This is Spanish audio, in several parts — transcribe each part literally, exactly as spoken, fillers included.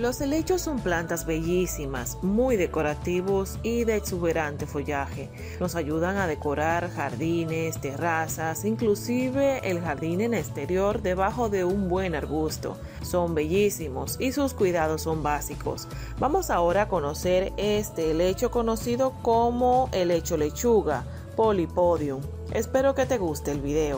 Los helechos son plantas bellísimas, muy decorativos y de exuberante follaje. Nos ayudan a decorar jardines, terrazas, inclusive el jardín en exterior debajo de un buen arbusto. Son bellísimos y sus cuidados son básicos. Vamos ahora a conocer este helecho conocido como helecho lechuga, Polypodium. Espero que te guste el video.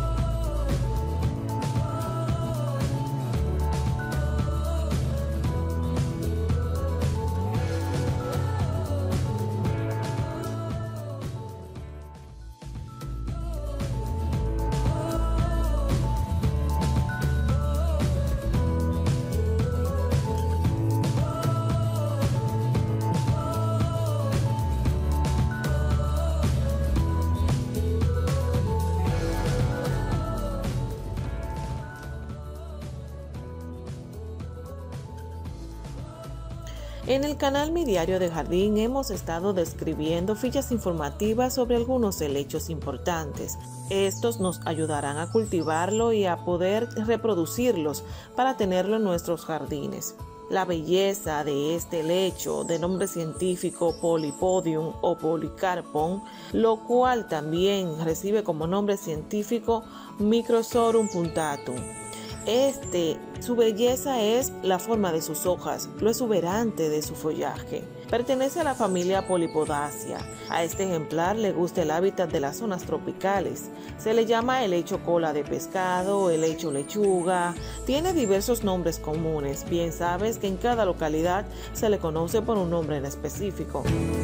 En el canal Mi Diario de Jardín hemos estado describiendo fichas informativas sobre algunos helechos importantes. Estos nos ayudarán a cultivarlo y a poder reproducirlos para tenerlo en nuestros jardines. La belleza de este helecho, de nombre científico Polypodium o Polycarpon, lo cual también recibe como nombre científico Microsorum puntatum. Este, su belleza es la forma de sus hojas, lo exuberante de su follaje. Pertenece a la familia Polypodaceae. A este ejemplar le gusta el hábitat de las zonas tropicales. Se le llama helecho cola de pescado, helecho lechuga. Tiene diversos nombres comunes. Bien sabes que en cada localidad se le conoce por un nombre en específico.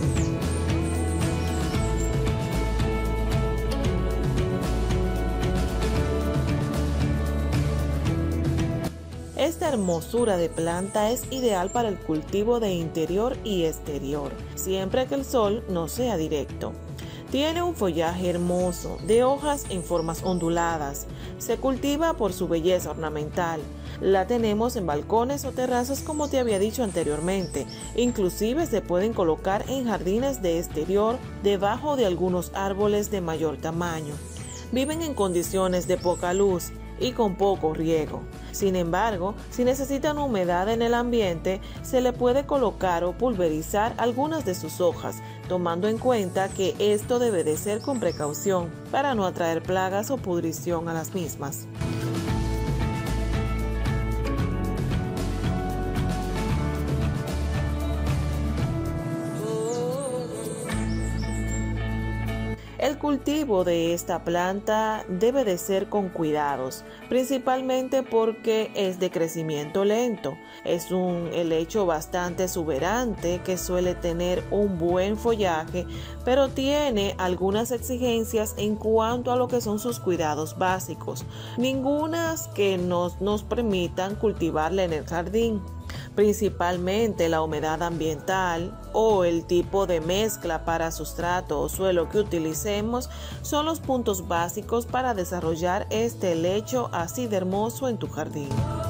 Esta hermosura de planta es ideal para el cultivo de interior y exterior, siempre que el sol no sea directo. Tiene un follaje hermoso, de hojas en formas onduladas. Se cultiva por su belleza ornamental. La tenemos en balcones o terrazas como te había dicho anteriormente. Inclusive se pueden colocar en jardines de exterior debajo de algunos árboles de mayor tamaño. Viven en condiciones de poca luz y con poco riego. Sin embargo, si necesitan humedad en el ambiente, se le puede colocar o pulverizar algunas de sus hojas, tomando en cuenta que esto debe de ser con precaución para no atraer plagas o pudrición a las mismas. El cultivo de esta planta debe de ser con cuidados, principalmente porque es de crecimiento lento. Es un helecho bastante exuberante que suele tener un buen follaje, pero tiene algunas exigencias en cuanto a lo que son sus cuidados básicos, ningunas que nos, nos permitan cultivarla en el jardín. Principalmente la humedad ambiental o el tipo de mezcla para sustrato o suelo que utilicemos son los puntos básicos para desarrollar este helecho así de hermoso en tu jardín.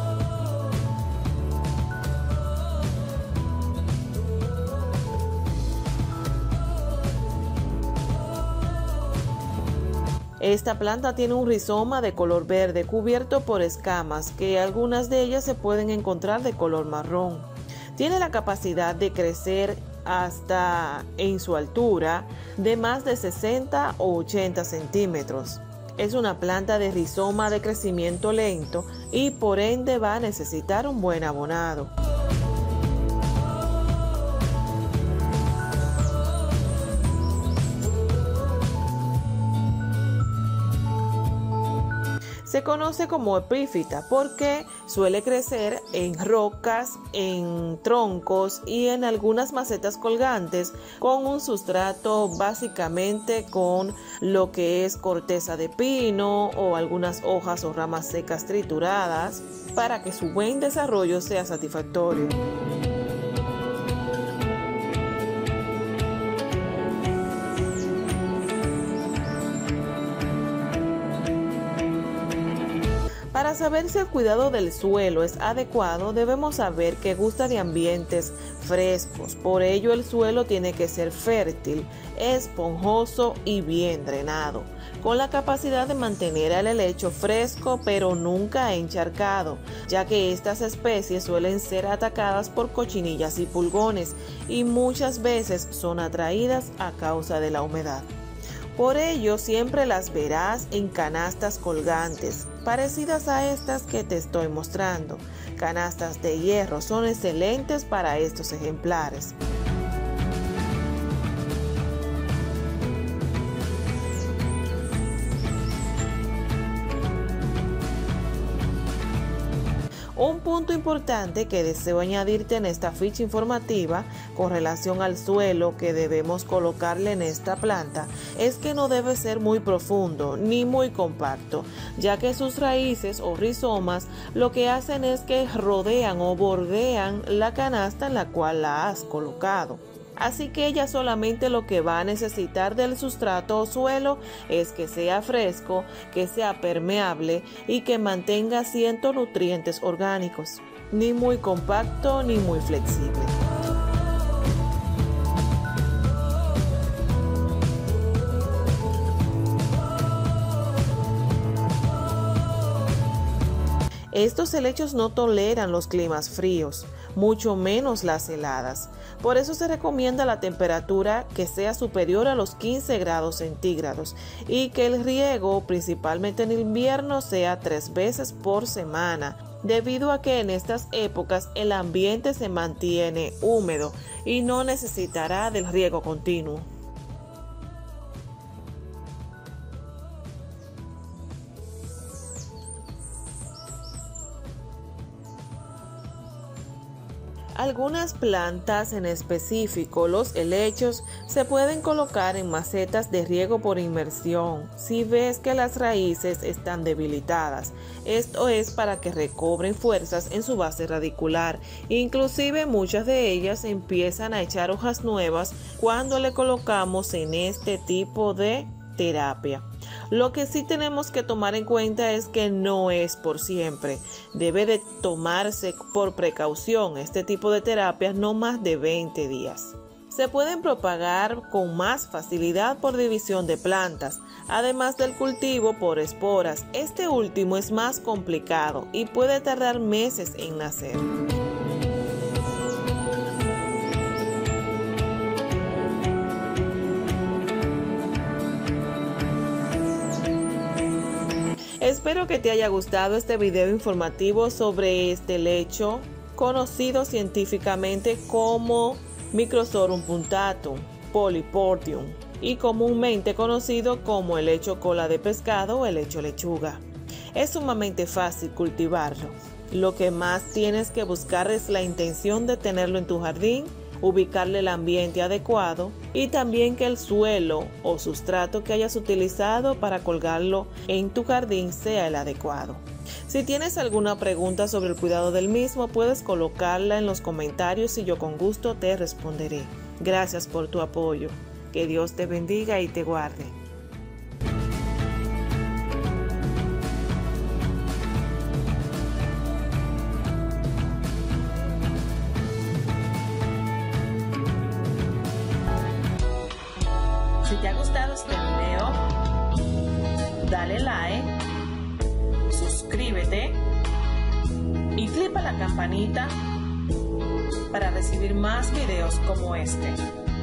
Esta planta tiene un rizoma de color verde cubierto por escamas, que algunas de ellas se pueden encontrar de color marrón. Tiene la capacidad de crecer hasta en su altura de más de sesenta o ochenta centímetros. Es una planta de rizoma de crecimiento lento y por ende va a necesitar un buen abonado. Se conoce como epífita porque suele crecer en rocas, en troncos y en algunas macetas colgantes con un sustrato básicamente con lo que es corteza de pino o algunas hojas o ramas secas trituradas para que su buen desarrollo sea satisfactorio. Para saber si el cuidado del suelo es adecuado, debemos saber que gusta de ambientes frescos. Por ello, el suelo tiene que ser fértil, esponjoso y bien drenado, con la capacidad de mantener el helecho fresco pero nunca encharcado, ya que estas especies suelen ser atacadas por cochinillas y pulgones y muchas veces son atraídas a causa de la humedad. Por ello, siempre las verás en canastas colgantes, parecidas a estas que te estoy mostrando. Canastas de hierro son excelentes para estos ejemplares. Un punto importante que deseo añadirte en esta ficha informativa con relación al suelo que debemos colocarle en esta planta es que no debe ser muy profundo ni muy compacto, ya que sus raíces o rizomas lo que hacen es que rodean o bordean la canasta en la cual la has colocado. Así que ella solamente lo que va a necesitar del sustrato o suelo es que sea fresco, que sea permeable y que mantenga ciertos nutrientes orgánicos, ni muy compacto ni muy flexible. Estos helechos no toleran los climas fríos, mucho menos las heladas. Por eso se recomienda la temperatura que sea superior a los quince grados centígrados y que el riego, principalmente en invierno, sea tres veces por semana, debido a que en estas épocas el ambiente se mantiene húmedo y no necesitará del riego continuo. Algunas plantas, en específico los helechos, se pueden colocar en macetas de riego por inmersión si ves que las raíces están debilitadas. Esto es para que recobren fuerzas en su base radicular. Inclusive muchas de ellas empiezan a echar hojas nuevas cuando le colocamos en este tipo de terapia. Lo que sí tenemos que tomar en cuenta es que no es por siempre. Debe de tomarse por precaución este tipo de terapias no más de veinte días. Se pueden propagar con más facilidad por división de plantas, además del cultivo por esporas. Este último es más complicado y puede tardar meses en nacer. Espero que te haya gustado este video informativo sobre este helecho, conocido científicamente como Microsordium puntatum polypodium y comúnmente conocido como helecho cola de pescado o helecho lechuga. Es sumamente fácil cultivarlo. Lo que más tienes que buscar es la intención de tenerlo en tu jardín, ubicarle el ambiente adecuado y también que el suelo o sustrato que hayas utilizado para colgarlo en tu jardín sea el adecuado. Si tienes alguna pregunta sobre el cuidado del mismo, puedes colocarla en los comentarios y yo con gusto te responderé. Gracias por tu apoyo. Que Dios te bendiga y te guarde. Si te ha gustado este video, dale like, suscríbete y clica la campanita para recibir más videos como este.